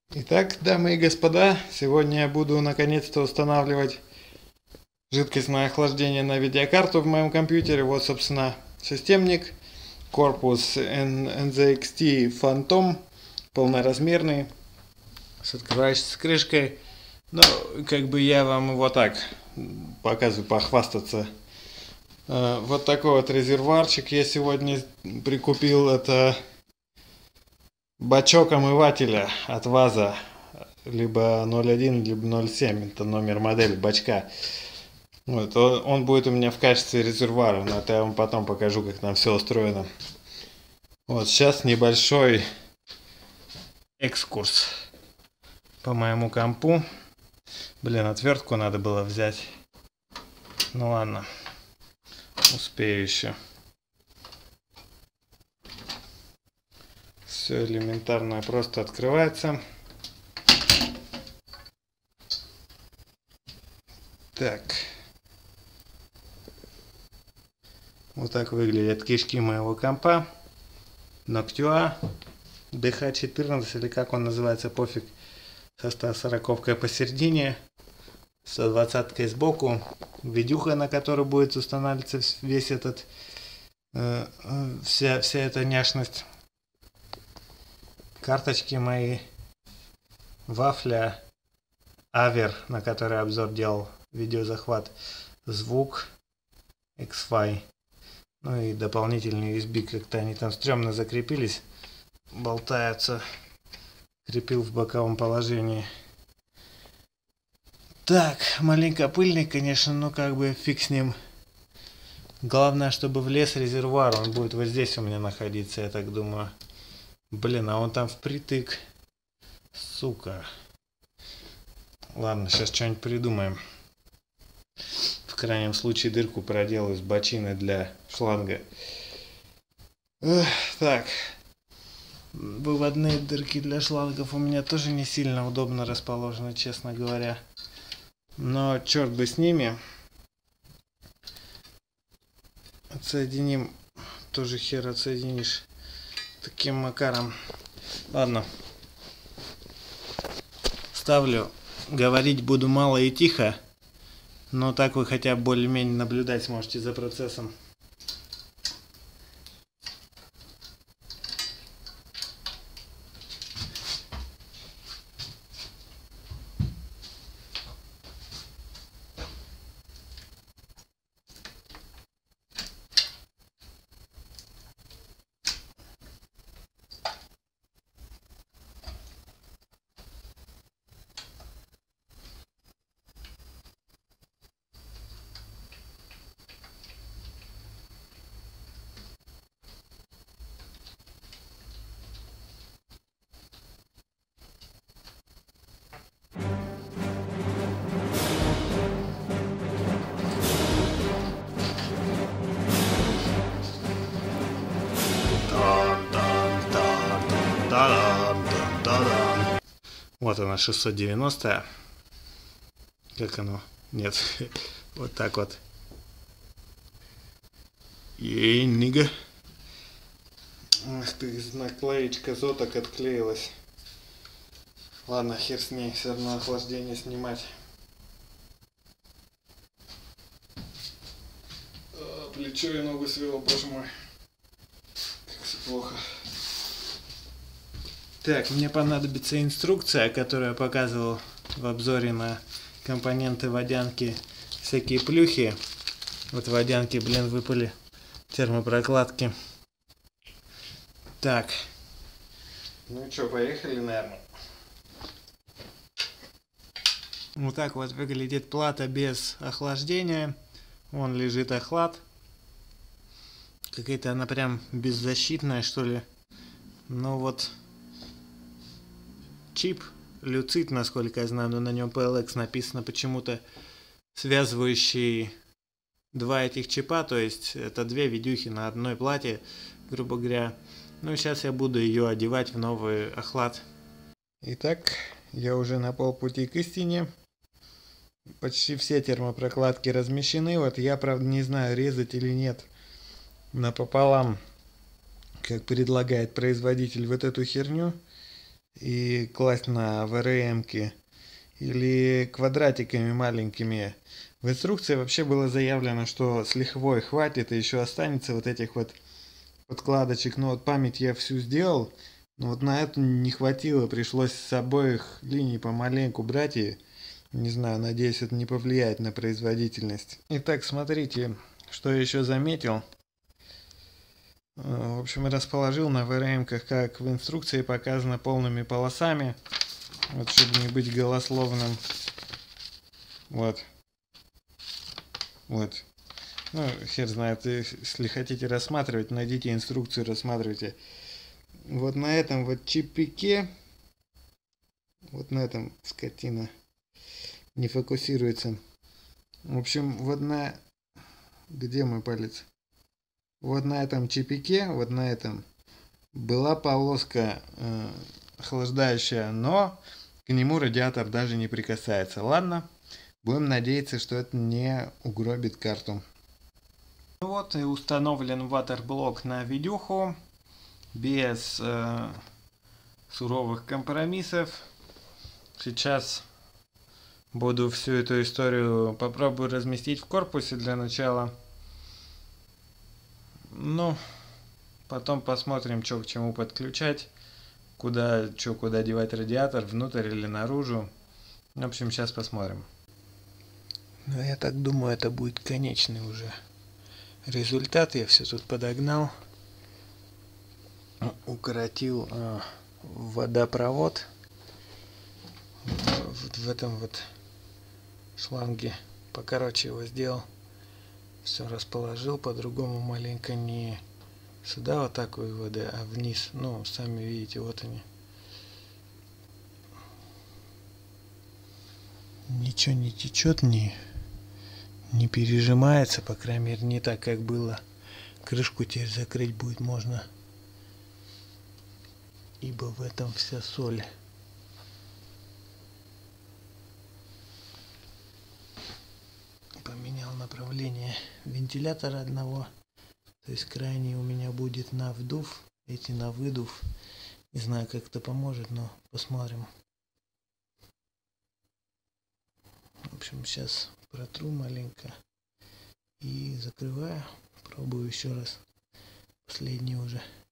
Итак, дамы и господа, сегодня я буду наконец-то устанавливать жидкостное охлаждение на видеокарту в моем компьютере. Вот, собственно, системник, корпус NZXT Phantom, полноразмерный, с открывающейся крышкой. Ну, как бы я вам его так показываю, похвастаться. Вот такой вот резервуарчик я сегодня прикупил. Это бачок омывателя от ВАЗа, либо 0.1, либо 0.7, это номер модели бачка. Вот, он будет у меня в качестве резервуара, но это я вам потом покажу, как там все устроено. Вот, сейчас небольшой экскурс по моему компу. Блин, отвертку надо было взять. Ну ладно, успею еще. Все элементарно просто открывается. Так. Вот так выглядят кишки моего компа. Noctua DH14, или как он называется, пофиг. Со 140-ой посередине. 120-кой сбоку. Видюха, на которой будет устанавливаться весь этот вся эта няшность. Карточки мои. Вафля. Авер, на который обзор делал. Видеозахват. Звук. X-Fi. Ну и дополнительные USB, как-то они там стрёмно закрепились. Болтаются. Крепил в боковом положении. Так, маленько пыльный, конечно, но как бы фиг с ним. Главное, чтобы влез резервуар. Он будет вот здесь у меня находиться, я так думаю. Блин, а он там впритык. Сука. Ладно, сейчас что-нибудь придумаем. В крайнем случае дырку проделаю с бочиной для шланга. Так. Выводные дырки для шлангов у меня тоже не сильно удобно расположены, честно говоря. Но черт бы с ними. Отсоединим. Тоже хер отсоединишь таким макаром. Ладно. Ставлю. Говорить буду мало и тихо. Но так вы хотя бы более-менее наблюдать сможете за процессом. Вот она, 690. Как оно? Нет. Вот так вот. Ей, нига. Ах ты, наклеечка зоток отклеилась. Ладно, хер с ней, все равно охлаждение снимать. Плечо и ногу свело, боже мой. Как все плохо. Так, мне понадобится инструкция, которую я показывал в обзоре на компоненты водянки, всякие плюхи. Вот водянки, блин, выпали, термопрокладки. Так, ну что, поехали, наверное. Вот так вот выглядит плата без охлаждения. Вон лежит охлад. Какая-то она прям беззащитная, что ли. Ну вот. Чип Lucid, насколько я знаю, но на нем PLX написано почему-то, связывающий два этих чипа, то есть это две видюхи на одной плате, грубо говоря. Ну сейчас я буду ее одевать в новый охлад. Итак, я уже на полпути к истине. Почти все термопрокладки размещены. Вот я, правда, не знаю, резать или нет напополам, как предлагает производитель, вот эту херню. и класть на ВРМ-ки или квадратиками маленькими. В инструкции вообще было заявлено, что с лихвой хватит и еще останется вот этих вот подкладочек. Но вот память я всю сделал, но вот на эту не хватило, пришлось с обоих линий помаленьку брать и не знаю, надеюсь, это не повлияет на производительность. Итак, смотрите, что я еще заметил. В общем, расположил на ВРМ-ках, как в инструкции показано, полными полосами. Вот, чтобы не быть голословным. Вот. Вот. Ну, хер знает, если хотите рассматривать, найдите инструкцию, рассматривайте. Вот на этом вот чипике, вот на этом, скотина, не фокусируется. В общем, вот на... Где мой палец? Вот на этом чипике, вот на этом, была полоска охлаждающая, но к нему радиатор даже не прикасается. Ладно, будем надеяться, что это не угробит карту. Ну вот и установлен ватерблок на видюху, без суровых компромиссов. Сейчас буду всю эту историю попробую разместить в корпусе для начала. Ну, потом посмотрим, что к чему подключать, куда девать радиатор, внутрь или наружу. В общем, сейчас посмотрим. Ну, я так думаю, это будет конечный уже результат. Я все тут подогнал, укоротил водопровод вот в этом вот шланге, покороче его сделал, все расположил по-другому, маленько не сюда вот так выводы, а вниз. Ну, сами видите, вот они. Ничего не течет, не пережимается, по крайней мере, не так, как было. Крышку теперь закрыть будет можно, ибо в этом вся соль. Поменял направление вентилятора одного, то есть крайний у меня будет на вдув, эти на выдув. Не знаю, как это поможет, но посмотрим. В общем, сейчас протру маленько и закрываю. Пробую еще раз. Последний уже.